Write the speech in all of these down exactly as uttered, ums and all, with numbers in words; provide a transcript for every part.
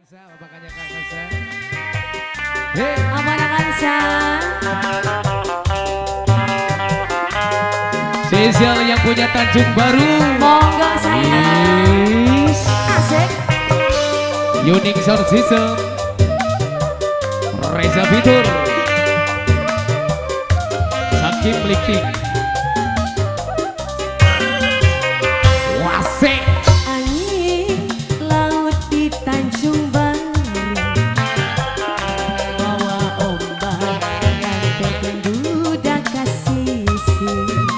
Kansa, bapaknya Kak Kansa. Hei, Abang Kansa. Spesial yang punya Tanjung Baru. Monggo sayang. Asik. Unique Sound System. Reza Fitur. Sakim Liptik. Wasek. Angin laut di Tanjung Baru, bawa ombak yang terpenduda kasisi.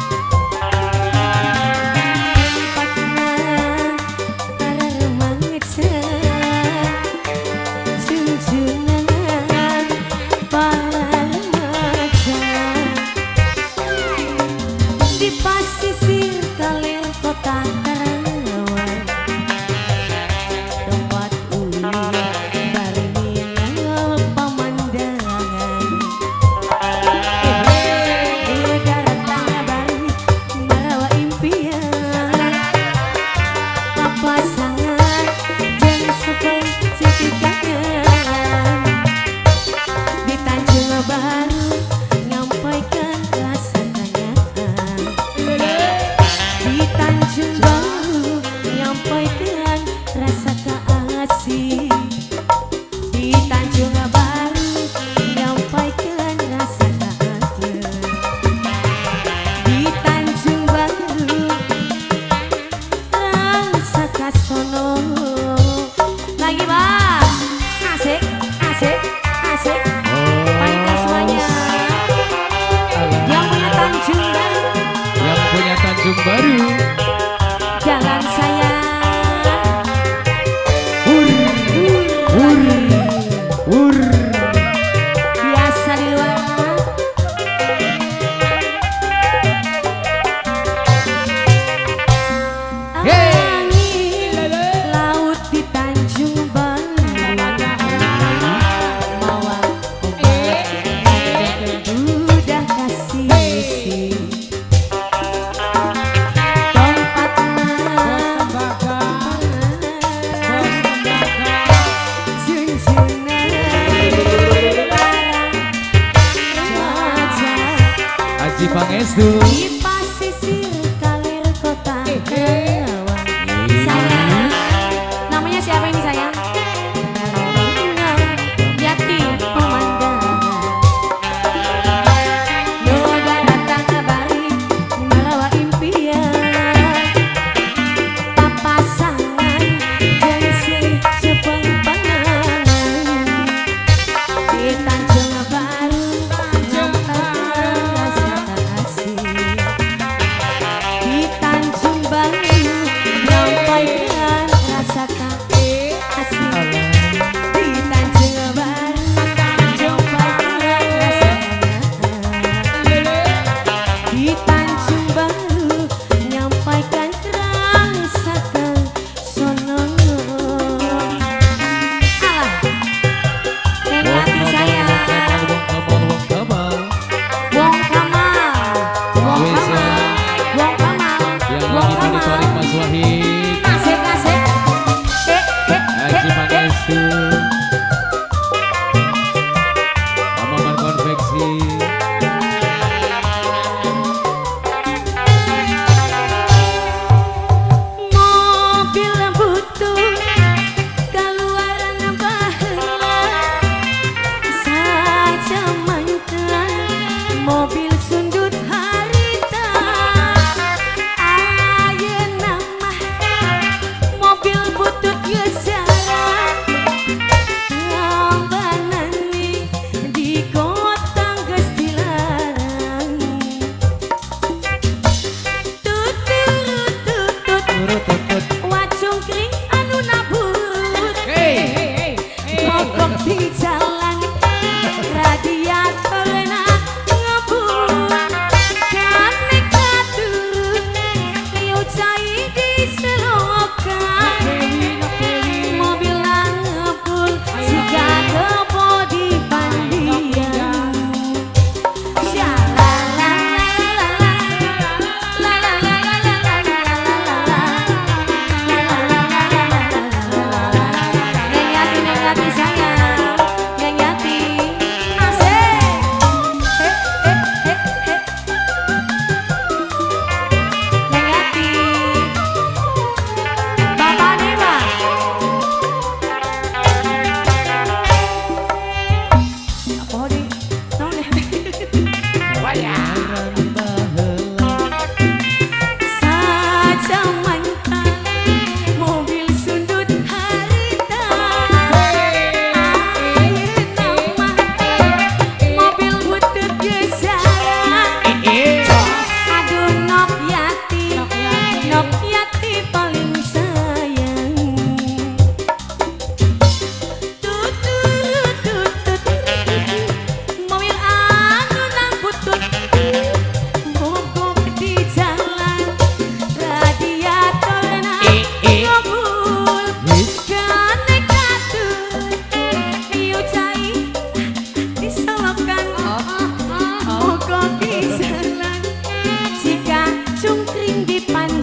Tempatnya para remaja, junjungan para remaja. Di pasisir kalir kota Karawang, tempat unik baringan pemandangan. Di darat Bali marawa impian, papasangan jeung sepeng cetikangan. Di Tanjung Baru nyampaikan rasa kenyataan. Di Tanjung Baru nyampaikan rasa kasih. Di Tanjung Baru nyampaikan rasa kasih. Di Tanjung Baru rasa kasono. Lagi bang, asik, asik, asik. Panitia semuanya yang punya Tanjung Baru, Yang punya Tanjung Baru. jalan saya. Ur, ur, ur. Biasa di luar. Hey. Angin laut di Tanjung Baru, bawa ombak yang terduda kasih. Aji Pangestu. Di pasisir kalir kota Karawang. Sayang, namanya siapa ini sayang? Jati pemandangan. Yoga datang ke Bali merawa impian, papasangan jeung sepeng pandangan. Di Tanjung Baru nyampaikan rasa kasih. Di Tanjung Baru nyampaikan rasa kasih. Di Tanjung Baru nyampaikan rasa kasih. Di Tanjung Baru nyampaikan rasakan sono. Alah, neng hati saya. Wong Kamal, Wong Kamal. Wong Kamal, Wong Kamal, Wong Kamal, Yang Wong lagi Kamal. monitoring Mas Wahid. Asik, asik. Eh, eh, Aji eh, eh. Pangestu. Amaman Konveksi. Mobil butuh keluaran baheula saja mantan mobil sundut harita. Ayeuna mah mobil butut geus jarang ngabanani di kota geus dilarang. Tutut-tutut Turut-tutut. wacung kring anu nabut, Hey, hey, hey, hey. mogok di jalan radiatorna ngebut. Kane katurun liu cai di selokan, mobilna ngebul siga kebo di pandian. Syalalalalalala, lalalalalalalalala. di pan